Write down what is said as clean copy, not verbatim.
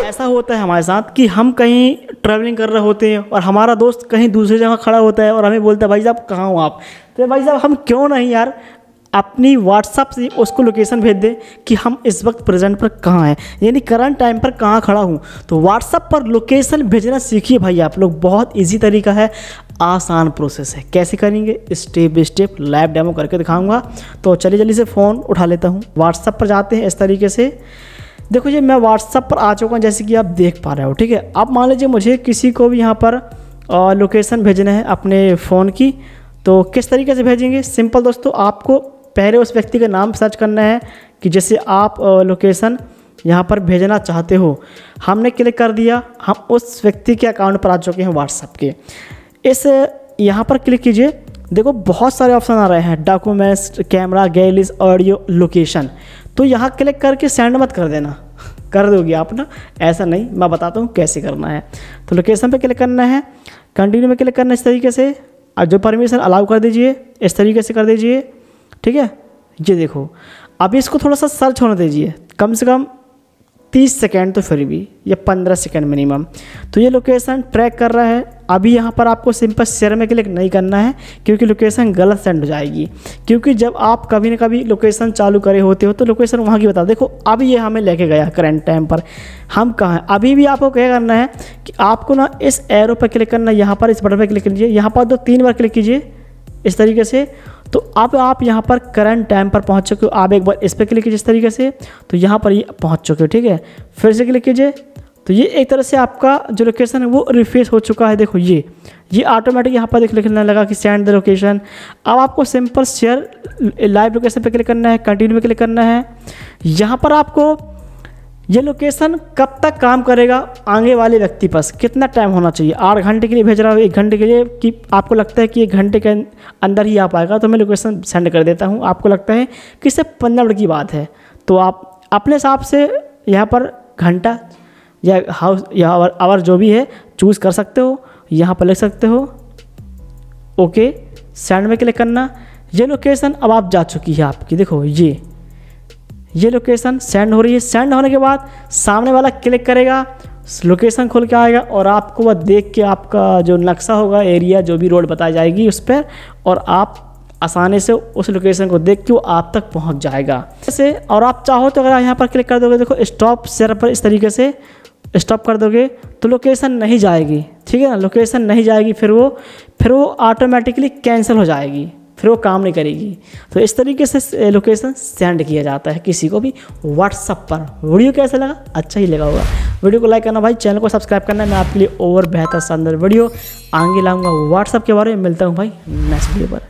ऐसा होता है हमारे साथ कि हम कहीं ट्रैवलिंग कर रहे होते हैं और हमारा दोस्त कहीं दूसरी जगह खड़ा होता है और हमें बोलता है भाई साहब कहाँ हो आप। तो भाई साहब हम क्यों नहीं यार अपनी व्हाट्सअप से उसको लोकेशन भेज दें कि हम इस वक्त प्रेजेंट पर कहाँ हैं, यानी करंट टाइम पर कहाँ खड़ा हूँ। तो व्हाट्सअप पर लोकेशन भेजना सीखिए भाई आप लोग, बहुत इजी तरीका है, आसान प्रोसेस है। कैसे करेंगे step by step live demo करके दिखाऊंगा। तो चलिए जल्दी से फ़ोन उठा लेता हूँ, व्हाट्सअप पर जाते हैं। इस तरीके से देखो ये मैं व्हाट्सअप पर आ चुका हूँ जैसे कि आप देख पा रहे हो, ठीक है। अब मान लीजिए मुझे किसी को भी यहाँ पर लोकेशन भेजना है अपने फ़ोन की, तो किस तरीके से भेजेंगे? सिंपल दोस्तों, आपको पहले उस व्यक्ति का नाम सर्च करना है कि जैसे आप लोकेशन यहाँ पर भेजना चाहते हो। हमने क्लिक कर दिया, हम उस व्यक्ति के अकाउंट पर आ चुके हैं व्हाट्सअप के। इस यहाँ पर क्लिक कीजिए, देखो बहुत सारे ऑप्शन आ रहे हैं, documents, camera, galleries, audio, location. तो यहाँ क्लिक करके सेंड मत कर देना, कर दोगे आप ना, ऐसा नहीं, मैं बताता हूँ कैसे करना है। तो लोकेशन पे क्लिक करना है, कंटिन्यू में क्लिक करना है इस तरीके से, और जो परमिशन अलाउ कर दीजिए इस तरीके से कर दीजिए, ठीक है। ये देखो अभी इसको थोड़ा सा सर्च होने दीजिए, कम से कम 30 सेकेंड तो फिर भी, या 15 सेकेंड मिनिमम। तो ये लोकेशन ट्रैक कर रहा है। अभी यहाँ पर आपको सिंपल शेयर में क्लिक नहीं करना है क्योंकि लोकेशन गलत सेंड हो जाएगी, क्योंकि जब आप कभी ना कभी लोकेशन चालू करे होते हो तो लोकेशन वहाँ की बता। देखो अब ये हमें लेके गया करंट टाइम पर, हम कहाँ हैं। अभी भी आपको क्या करना है कि आपको ना इस एरो पर क्लिक करना है, यहाँ पर इस बटन पर क्लिक कीजिए, यहाँ पर 2-3 बार क्लिक कीजिए इस तरीके से। तो अब आप यहाँ पर करंट टाइम पर पहुँच चुके हो। आप एक बार इस पर क्लिक कीजिए इस तरीके से, तो यहाँ पर ये पहुँच चुके हो, ठीक है। फिर से क्लिक कीजिए, तो ये एक तरह से आपका जो लोकेशन है वो रिफ्रेश हो चुका है। देखो ये ऑटोमेटिक यहाँ पर लिखने लगा कि सेंड द लोकेशन। अब आपको सिंपल शेयर लाइव लोकेशन पे क्लिक करना है, कंटिन्यू में क्लिक करना है। यहाँ पर आपको ये लोकेशन कब तक काम करेगा, आगे वाले व्यक्ति पास कितना टाइम होना चाहिए। 8 घंटे के लिए भेज रहा हूँ, 1 घंटे के लिए, कि आपको लगता है कि 1 घंटे के अंदर ही आ पाएगा, तो मैं लोकेशन सेंड कर देता हूँ। आपको लगता है कि सिर्फ 15 मिनट की बात है, तो आप अपने हिसाब से यहाँ पर घंटा या हाउस या आवर जो भी है चूज़ कर सकते हो, यहाँ पर लिख सकते हो ओके, सेंड में क्लिक करना। ये लोकेशन अब आप जा चुकी है आपकी, देखो ये लोकेशन सेंड हो रही है। सेंड होने के बाद सामने वाला क्लिक करेगा, लोकेशन खुल के आएगा और आपको वह देख के आपका जो नक्शा होगा, एरिया जो भी रोड बताई जाएगी उस पर, और आप आसानी से उस लोकेशन को देख के वो आप तक पहुंच जाएगा। जैसे और आप चाहो तो अगर यहाँ पर क्लिक कर दोगे, देखो स्टॉप शेयर पर इस तरीके से स्टॉप कर दोगे तो लोकेशन नहीं जाएगी, ठीक है ना। लोकेशन नहीं जाएगी, फिर वो ऑटोमेटिकली कैंसिल हो जाएगी, फिर वो काम नहीं करेगी। तो इस तरीके से लोकेशन सेंड किया जाता है किसी को भी व्हाट्सअप पर। वीडियो कैसा लगा? अच्छा ही लगा होगा। वीडियो को लाइक करना भाई, चैनल को सब्सक्राइब करना। मैं आपके लिए और बेहतर शानदार वीडियो आगे लाऊंगा व्हाट्सअप के बारे में। मिलता हूँ भाई नेक्स्ट वीडियो पर।